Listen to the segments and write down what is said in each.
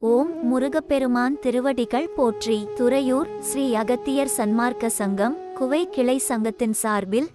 ஓம் முருகப்பெருமான் திருவடிகள் போற்றி. துறையூர் ஸ்ரீ அகத்தியர் சன்மார்க்க சங்கம் குவை கிளை சங்கத்தின் சார்பில்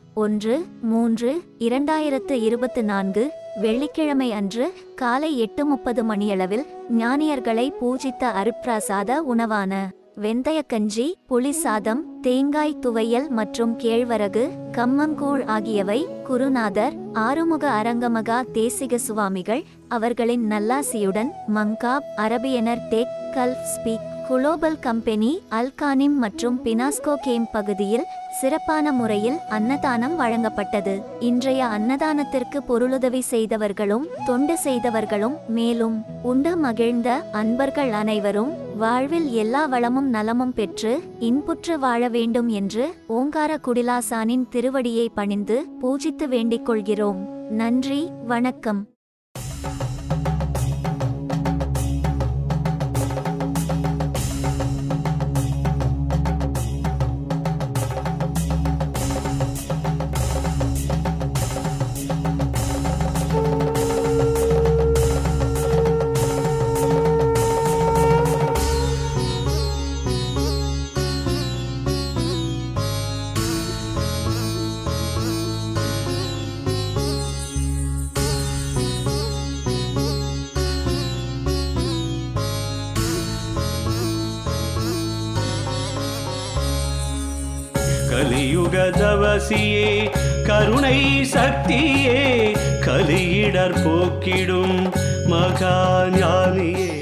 1/3/2024 வெள்ளிக்கிழமை அன்று காலை 8:30 மணியளவில் ஞானியர்களை பூஜித்த அருட்பிரசாத உணவான வெந்தயக்கஞ்சி, புளி சாதம், தேங்காய் துவையல் மற்றும் கேழ்வரகு, கம்மங்கூழ் ஆகியவை குருநாதர் ஆறுமுக அரங்கமகா தேசிக சுவாமிகள் அவர்களின் நல்லாசியுடன் மங்காப் அரபியனர் tech Gulf speak global company Alghanim மற்றும் பினாஸ்கோ கேம் பகுதியில் சிறப்பான முறையில் அன்னதானம் வழங்கப்பட்டது. இன்றைய அன்னதானத்திற்கு பொருளுதவி செய்தவர்களும் தொண்டு செய்தவர்களும் மேலும் உண்டு மகிழ்ந்த அன்பர்கள் அனைவரும் வாழ்வில் எல்லா வளமும் நலமும் பெற்று இன்புற்று வாழ வேண்டும் என்று ஓங்கார குடிலாசானின் திருவடியை பணிந்து பூஜித்து வேண்டிக் கொள்கிறோம். நன்றி, வணக்கம். கலியுக தவசியே, கருணை சக்தியே, கலியிடர் போக்கிடும் மகா ஞானியே.